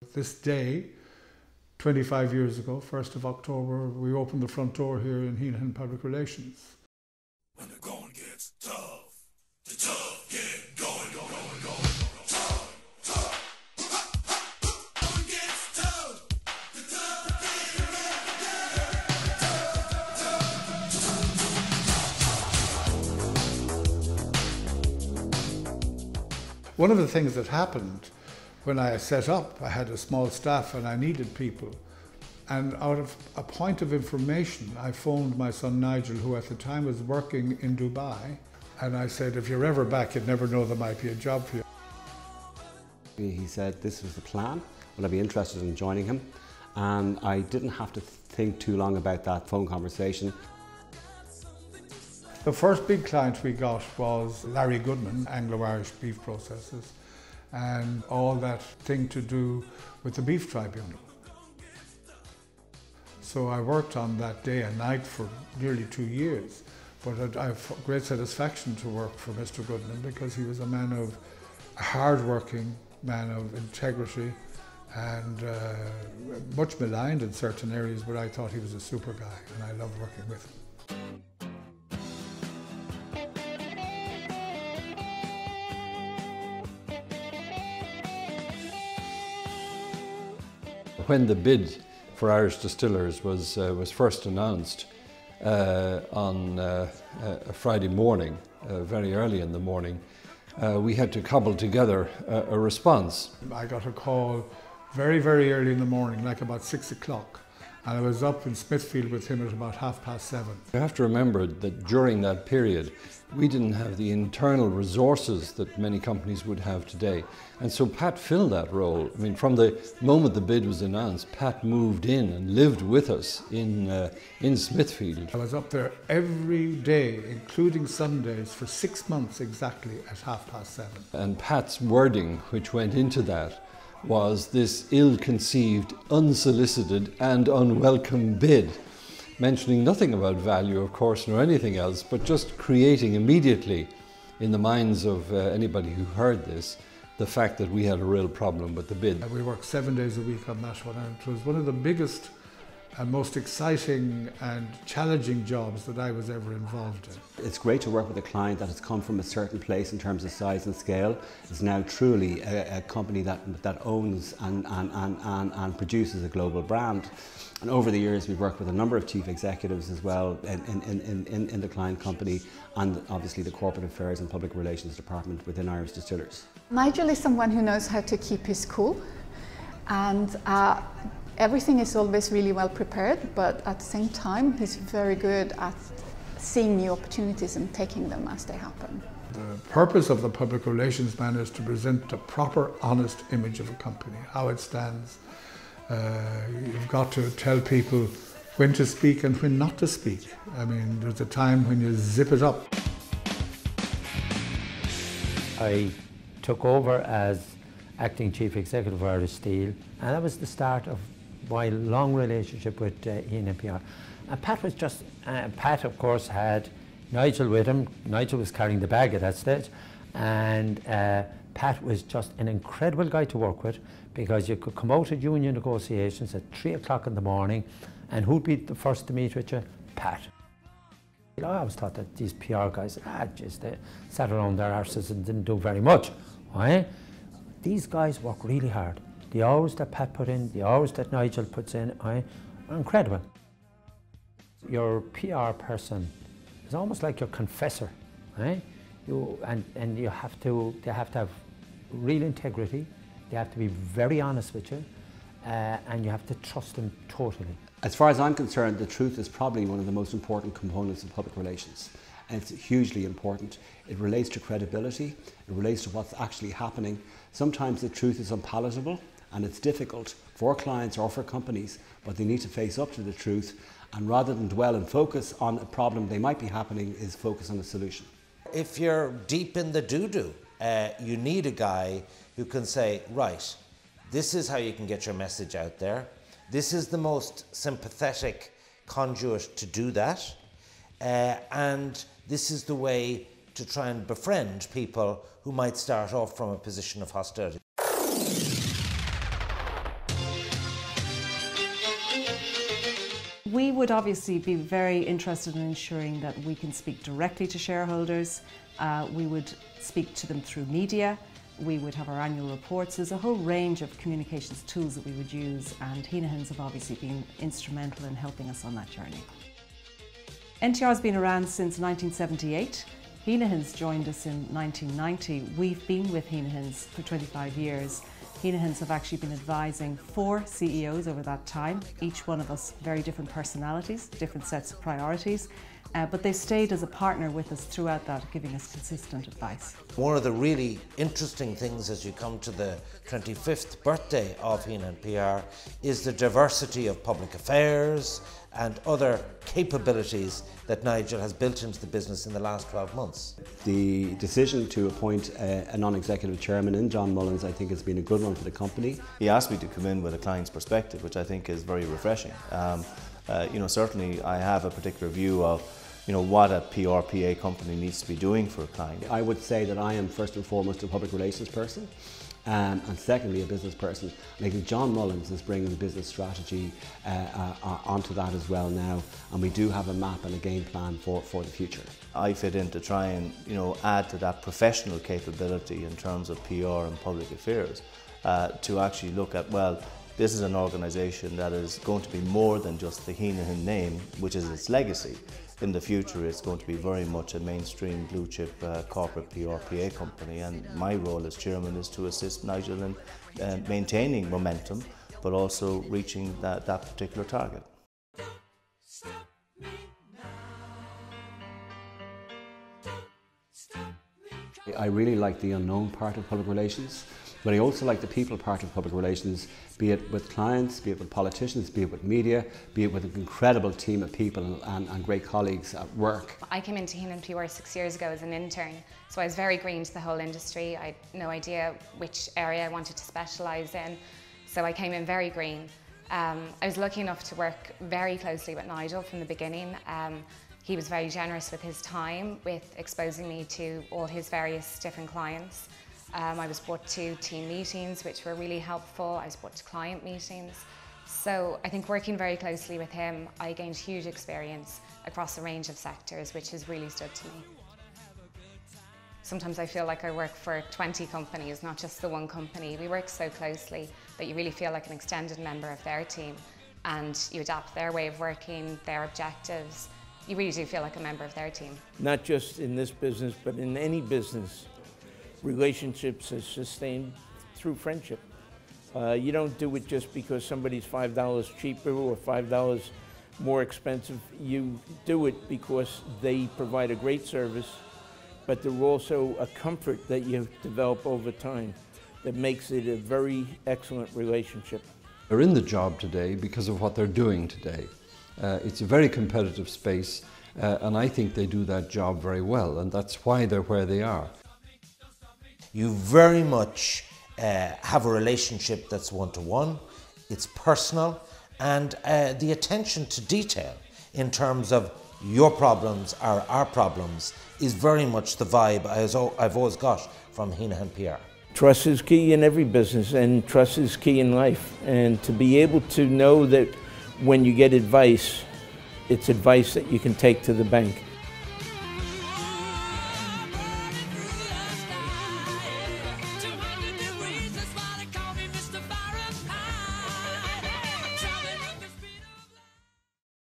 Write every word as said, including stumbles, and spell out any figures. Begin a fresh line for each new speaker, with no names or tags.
this day, twenty-five years ago, first of October, we opened the front door here in Heneghan Public Relations.
When the going gets tough, the tough get going, going, going, going, going. Tough, tough. Going gets tough, the tough get
going. One of the things that happened when I set up, I had a small staff and I needed people. And out of a point of information, I phoned my son Nigel, who at the time was working in Dubai, and I said, if you're ever back, you'd never know there might be a job for you.
He said this was the plan, would I be interested in joining him? And I didn't have to think too long about that phone conversation.
The first big client we got was Larry Goodman, Anglo-Irish Beef Processors, and all that thing to do with the Beef Tribunal. So I worked on that day and night for nearly two years, but I have great satisfaction to work for Mister Goodman because he was a man of, a hard-working man of integrity and uh, much maligned in certain areas, but I thought he was a super guy and I loved working with him.
When the bid for Irish distillers was, uh, was first announced uh, on uh, a Friday morning, uh, very early in the morning, uh, we had to cobble together a, a response.
I got a call very, very early in the morning, like about six o'clock, and I was up in Smithfield with him at about half past seven.
You have to remember that during that period, we didn't have the internal resources that many companies would have today. And so Pat filled that role. I mean, from the moment the bid was announced, Pat moved in and lived with us in, uh, in Smithfield.
I was up there every day, including Sundays, for six months exactly at half past seven.
And Pat's wording, which went into that, was this ill-conceived, unsolicited and unwelcome bid, mentioning nothing about value, of course, nor anything else, but just creating immediately in the minds of uh, anybody who heard this, the fact that we had a real problem with the bid.
We worked seven days a week on that one, and it was one of the biggest and most exciting and challenging jobs that I was ever involved in.
It's great to work with a client that has come from a certain place in terms of size and scale. It's now truly a, a company that, that owns and, and, and, and, and produces a global brand. And over the years we've worked with a number of chief executives as well in, in, in, in, in the client company, and obviously the corporate affairs and public relations department within Irish Distillers.
Nigel is someone who knows how to keep his cool, and uh, everything is always really well prepared, but at the same time he's very good at seeing new opportunities and taking them as they happen.
The purpose of the public relations man is to present a proper, honest image of a company, how it stands. Uh, you've got to tell people when to speak and when not to speak. I mean, there's a time when you zip it up.
I took over as acting chief executive of Irish Steel, and that was the start of my long relationship with uh, Heneghan P R. And Pat was just, uh, Pat of course had Nigel with him. Nigel was carrying the bag at that stage, and uh, Pat was just an incredible guy to work with, because you could come out of union negotiations at three o'clock in the morning, and who'd be the first to meet with you? Pat. I always thought that these P R guys, ah, just they sat around their arses and didn't do very much. Right? These guys work really hard. The hours that Pat put in, the hours that Nigel puts in, right, are incredible. Your P R person is almost like your confessor, right? You and and you have to they have to have real integrity. They have to be very honest with you, uh, and you have to trust them totally.
As far as I'm concerned, the truth is probably one of the most important components of public relations, and it's hugely important. It relates to credibility, it relates to what's actually happening. Sometimes the truth is unpalatable and it's difficult for clients or for companies, but they need to face up to the truth, and rather than dwell and focus on a problem they might be happening, is focus on a solution.
If you're deep in the doo-doo, uh, you need a guy who can say, right, this is how you can get your message out there. This is the most sympathetic conduit to do that. Uh, and this is the way to try and befriend people who might start off from a position of hostility.
We would obviously be very interested in ensuring that we can speak directly to shareholders. Uh, we would speak to them through media. We would have our annual reports. There's a whole range of communications tools that we would use, and Heneghans have obviously been instrumental in helping us on that journey. N T R has been around since nineteen seventy-eight. Heneghans joined us in nineteen ninety. We've been with Heneghans for twenty-five years. Heneghans have actually been advising four C E Os over that time, each one of us very different personalities, different sets of priorities, uh, but they've stayed as a partner with us throughout that, giving us consistent advice.
One of the really interesting things as you come to the twenty-fifth birthday of Heneghan P R is the diversity of public affairs and other capabilities that Nigel has built into the business in the last twelve months.
The decision to appoint a, a non-executive chairman in John Mullins, I think, has been a good one for the company.
He asked me to come in with a client's perspective, which I think is very refreshing. Um, uh, you know, certainly I have a particular view of you know, what a P R P A company needs to be doing for a client.
I would say that I am first and foremost a public relations person. Um, and secondly, a business person. And I think John Mullins is bringing the business strategy uh, uh, onto that as well now, and we do have a map and a game plan for, for the future.
I fit in to try and you know, add to that professional capability in terms of P R and public affairs uh, to actually look at, well, this is an organisation that is going to be more than just the Heneghan name, which is its legacy. In the future, it's going to be very much a mainstream blue chip uh, corporate P R P A company, and my role as chairman is to assist Nigel in uh, maintaining momentum, but also reaching that, that particular target.
I really like the unknown part of public relations, but I also like the people part of public relations, be it with clients, be it with politicians, be it with media, be it with an incredible team of people and, and, and great colleagues at work.
I came into Heneghan P R six years ago as an intern, so I was very green to the whole industry. I had no idea which area I wanted to specialise in, so I came in very green. Um, I was lucky enough to work very closely with Nigel from the beginning. Um, he was very generous with his time, with exposing me to all his various different clients. Um, I was brought to team meetings, which were really helpful. I was brought to client meetings. So I think working very closely with him, I gained huge experience across a range of sectors, which has really stood to me. Sometimes I feel like I work for twenty companies, not just the one company. We work so closely that you really feel like an extended member of their team, and you adapt their way of working, their objectives. You really do feel like a member of their team.
Not just in this business, but in any business. Relationships are sustained through friendship. Uh, you don't do it just because somebody's five dollars cheaper or five dollars more expensive. You do it because they provide a great service, but they're also a comfort that you develop over time that makes it a very excellent relationship.
They're in the job today because of what they're doing today. Uh, it's a very competitive space, uh, and I think they do that job very well, and that's why they're where they are.
You very much uh, have a relationship that's one-to-one, it's personal, and uh, the attention to detail in terms of your problems are our problems is very much the vibe I've always got from Heneghan P R.
Trust is key in every business, and trust is key in life. And to be able to know that when you get advice, it's advice that you can take to the bank.